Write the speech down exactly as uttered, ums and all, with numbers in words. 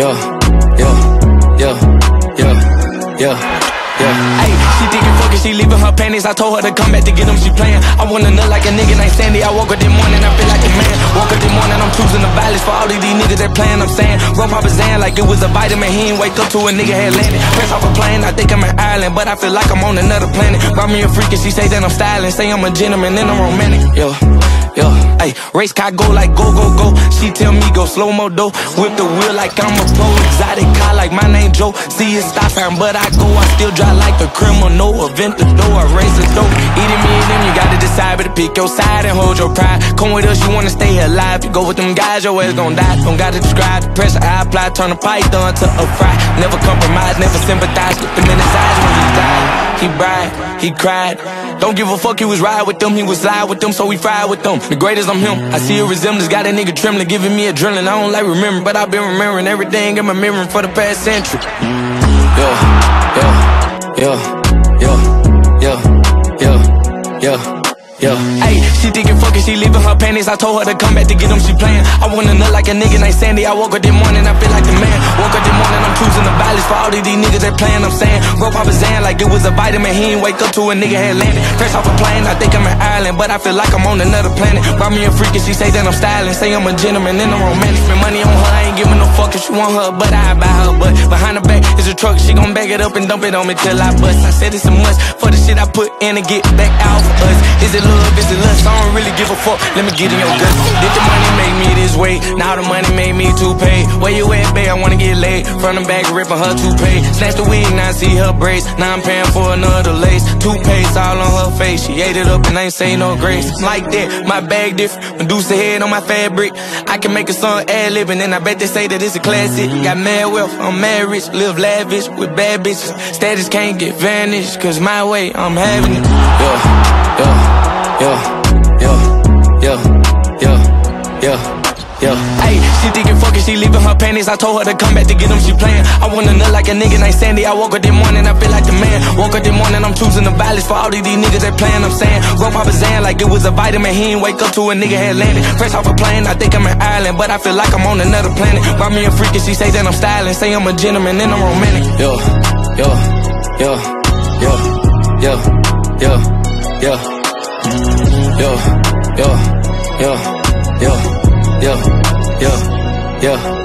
yeah, yeah, yeah, yeah, yeah, yeah. Ayy, she thinking fucking, she leaving her panties. I told her to come back to get them, she playing. I wanna nut like a nigga named Sandy. I woke up this morning, I feel like a man. Woke up this morning, I'm choosing the violence for all of these niggas that playing. I'm saying, run Papa Zan like it was a vitamin. He ain't wake up to a nigga had landed. Press off a plane, I think I'm an island, but I feel like I'm on another planet. Brought me a freak and she say that I'm styling. Say I'm a gentleman and I'm romantic, yo. Yo, ayy, race car go like go, go, go. She tell me go slow-mo though. Whip the wheel like I'm a pro. Exotic car like my name Joe. See it stop sign, but I go. I still drive like a criminal. Event the door, I race the dough. Eating me and them, you gotta decide, but pick your side and hold your pride. Come with us, you wanna stay alive. You go with them guys, your ass gon' die. Don't gotta describe the pressure I apply. Turn a python to a fry. Never compromise, never sympathize. With them in his eyes when he died. He bried, he cried. Don't give a fuck, he was ride with them. He was slide with them, so we fried with them. The greatest, I'm him. I see a resemblance, got a nigga trembling, giving me adrenaline. I don't like remembering, but I've been remembering everything in my memory for the past century. Yo, yo, yo, yo, yo, yo, yo, yo. Ayy, she thinking fucking, she leaving her panties. I told her to come back to get them, she playing. I wanna nut like a nigga named Sandy. I woke up this morning, I feel like the man. Woke up this morning, I'm choosing the violence for all of these niggas that playing. I'm saying, bro, Papa Zan like it was a vitamin. He ain't wake up to a nigga had landed. Fresh off a plane, I think I'm an island, but I feel like I'm on another planet. Brought me a freak and she say that I'm styling. Say I'm a gentleman and I'm romantic. Spend money on her, I ain't giving no fuck if she want her, but I buy her. But behind her back is a truck, she gon' back it up and dump it on me till I bust. I said it's a must for the shit I put in to get back out for us. Is it love, is it lust? I don't really give a fuck, let me get in your guts. Did the money make me this way? Now the money made me too paid. Where you at, babe? I wanna get laid. Front and back ripping her toupee. Snatch the wig, now I see her braids. Now I'm paying for another lace. Toothpaste all on her face. She ate it up and ain't say no grace. Like that, my bag different. Medusa head on my fabric. I can make a song ad-libbing, and I bet they say that it's a classic. Got mad wealth, I'm mad rich. Live lavish with bad bitches. Status can't get vanished, cause my way, I'm having it. Yo, yo, yo. Yo, yo, yo, yo, yo. Ayy, she thinking fucking, she leaving her panties. I told her to come back to get them, she playing. I wanna nut like a nigga named Sandy. I woke up this morning, I feel like the man. Woke up this morning, I'm choosing the violence for all of these niggas that playing. I'm saying, run Papa Zan like it was a vitamin. He ain't wake up to a nigga had landed. Fresh off a plane, I think I'm an island, but I feel like I'm on another planet. Brought me a freak and she say that I'm styling. Say I'm a gentleman and I'm romantic. Yo, yo, yo, yo, yo, yo, yo, yo. Yo, yo, yo, yo, yo, yo.